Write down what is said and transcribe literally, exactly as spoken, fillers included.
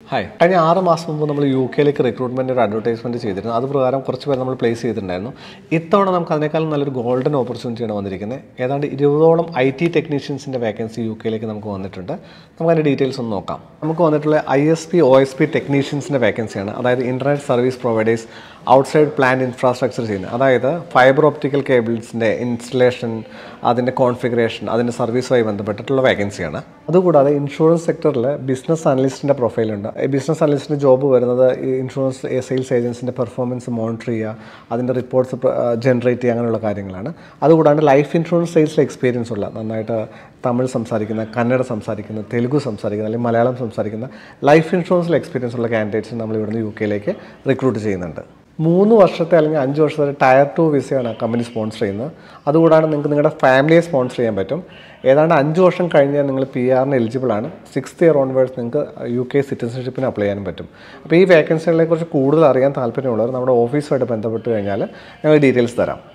Hi, കഴിഞ്ഞ ആറ് മാസം മുമ്പ് നമ്മൾ യു കെയിലേക്ക് റിക്രൂട്ട്മെൻറ്റ് ഒരു അഡ്വർടൈസ്മെൻറ്റ് ചെയ്തിരുന്നു. അത് പ്രകാരം കുറച്ച് പേര് നമ്മൾ പ്ലേസ് ചെയ്തിട്ടുണ്ടായിരുന്നു. ഇത്തവണ നമുക്ക് അതിനേക്കാളും നല്ലൊരു ഗോൾഡൻ ഓപ്പർച്യൂണിറ്റിയാണ് വന്നിരിക്കുന്നത്. ഏതാണ്ട് ഇരുപതോളം ഐ ടി ടെക്നീഷ്യൻസിൻ്റെ വേക്കൻസി യു കെയിലേക്ക് നമുക്ക് വന്നിട്ടുണ്ട്. നമുക്ക് അതിൻ്റെ ഡീറ്റെയിൽസ് ഒന്ന് നോക്കാം. നമുക്ക് വന്നിട്ടുള്ള I S P O S P ടെക്നീഷ്യൻസിൻ്റെ വേക്കൻസിയാണ്. അതായത് internet service providers outside plant infrastructure ചെയ്യുന്നത്. അതായത് ഫൈബർ ഒപ്റ്റിക്കൽ കേബിൾസിൻ്റെ ഇൻസ്റ്റലേഷൻ, അതിൻ്റെ കോൺഫിഗറേഷൻ, അതിൻ്റെ സർവീസുമായി ബന്ധപ്പെട്ടിട്ടുള്ള വേക്കൻസിയാണ്. അതുകൂടാതെ ഇൻഷുറൻസ് സെക്ടറിൽ ബിസിനസ് അനലിസ്റ്റിൻ്റെ പ്രൊഫൈലുണ്ട്. ഈ ബിസിനസ് അനലിസ്റ്റിൻ്റെ ജോബ് വരുന്നത് ഈ ഇൻഷുറൻസ് സെയിൽസ് ഏജൻസിൻ്റെ പെർഫോമൻസ് മോണിറ്റർ ചെയ്യുക, അതിൻ്റെ റിപ്പോർട്ട്സ് ജനറേറ്റ് ചെയ്യുക, അങ്ങനെയുള്ള കാര്യങ്ങളാണ്. അതുകൂടാണ്ട് ലൈഫ് ഇൻഷുറൻസ് സെയിൽസിൽ എക്സ്പീരിയൻസ് ഉള്ള, നന്നായിട്ട് തമിഴ് സംസാരിക്കുന്ന, കന്നഡ സംസാരിക്കുന്ന, തെലുഗു സംസാരിക്കുന്ന, അല്ലെങ്കിൽ മലയാളം സംസാരിക്കുന്ന ലൈഫ് ഇൻഷുറൻസിൽ എക്സ്പീരിയൻസ് ഉള്ള കാൻഡിഡേറ്റ്സ് നമ്മൾ ഇവിടുന്ന് യു കെയിലേക്ക് റിക്രൂട്ട് ചെയ്യുന്നുണ്ട്. മൂന്ന് വർഷത്തെ അല്ലെങ്കിൽ അഞ്ച് വർഷത്തെ ടയർ ടു വിസയാണ് കമ്പനി സ്പോൺസർ ചെയ്യുന്നത്. അതുകൂടാതെ നിങ്ങൾക്ക് നിങ്ങളുടെ ഫാമിലിയെ സ്പോൺസർ ചെയ്യാൻ പറ്റും. ഏതാണ്ട് അഞ്ച് വർഷം കഴിഞ്ഞാൽ നിങ്ങൾ പി ആറിന് എലിജിബിൾ ആണ്. സിക്സ്ത് ഇയർ ഓൺവേർഡ്സ് നിങ്ങൾക്ക് യു കെ സിറ്റിസൺഷിപ്പിന് അപ്ലൈ ചെയ്യാനും പറ്റും. അപ്പോൾ ഈ വേക്കൻസികളെ കുറിച്ച് കൂടുതൽ അറിയാൻ താല്പര്യമുള്ളവർ നമ്മുടെ ഓഫീസുമായിട്ട് ബന്ധപ്പെട്ട് കഴിഞ്ഞാൽ ഞങ്ങൾ ഡീറ്റെയിൽസ് തരാം.